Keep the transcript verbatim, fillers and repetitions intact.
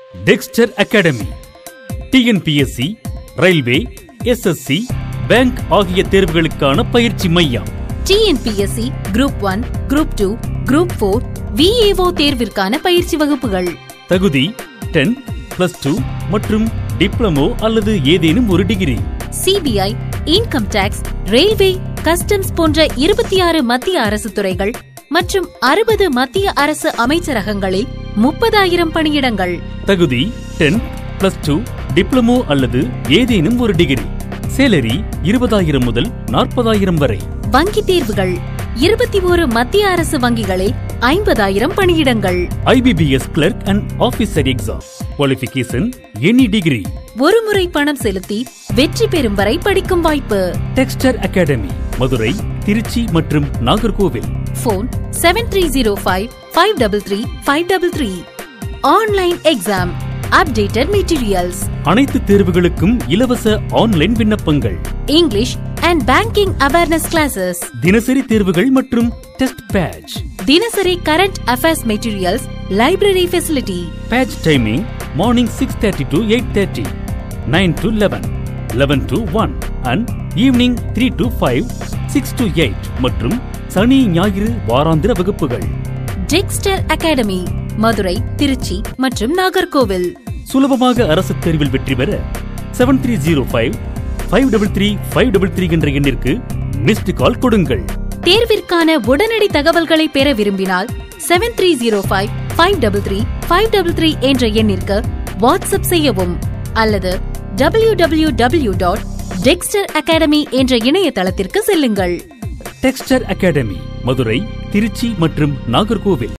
Dexter academy T N P S C, railway, S S C, bank ஆகிய தேர்வுகளுக்கான பயிற்சி மையம். T N P S C group one, group two, group four, V A O தேர்விற்கான பயிற்சி வகுப்புகள். தகுதி tenth, plus two மற்றும் diploma அல்லது ஏதேனும் ஒரு degree. C B I, income tax, railway, customs போன்ற இருபத்தி ஆறு மத்திய அரசு துறைகள் மற்றும் அறுபது மத்திய அரசு அமைச்சரகங்களில் முப்பதாயிரம் பணியிடங்கள். தகுதி டென்த், பிளஸ் டூ, டிப்ளமோ அல்லது ஏதேனும் ஒரு டிகிரி. சேலரி இருபதாயிரம் முதல் நாற்பதாயிரம் வரை. வங்கி தேர்வுகள் இருபத்தி ஓரு மத்திய அரசு வங்கிகளில் ஐம்பதாயிரம் பணியிடங்கள். I B P S clerk and officer exam. Qualification any degree. ஒரு முறை பணம் செலுத்தி வெற்றி பெறும் வரை படிக்கும் வாய்ப்பு. டெக்ஸ்டர் அகாடமி மதுரை, திருச்சி மற்றும் Nagercoil. Phone seven three zero five five double three five double three. Online exam, updated materials. அனைத்து தேர்வுகளுக்கும் இலவச ஆன்லைன் விண்ணப்பங்கள். English and banking awareness classes. தினசரி தேர்வுகள் மற்றும் டெஸ்ட் பேட்ச். தினசரி current affairs materials, library facility. Batch timing morning six thirty to eight thirty, nine to eleven, eleven to one and evening three to five, six to eight மற்றும் சனி ஞாயிறு வாராந்திர வகுப்புகள். Dexter academy Madurai, Trichy மற்றும் நாகர்கோவில். சுலபமாக அரசு தேர்வில் வெற்றி பெற seven three zero five five double three five double three என்ற எண்ணிற்கு மிஸ்டு கால் கொடுங்கள். தேர்விற்கான உடனடி தகவல்களை பெற விரும்பினால் seven three zero five five double three five double three என்ற எண்ணிற்கு வாட்ஸ்அப் செய்யவும் அல்லது W W W dot Dexter academy என்ற இணையதளத்திற்கு செல்லுங்கள். டெக்ஸ்டர் அகாடமி மதுரை, திருச்சி மற்றும் நாகர்கோவில்.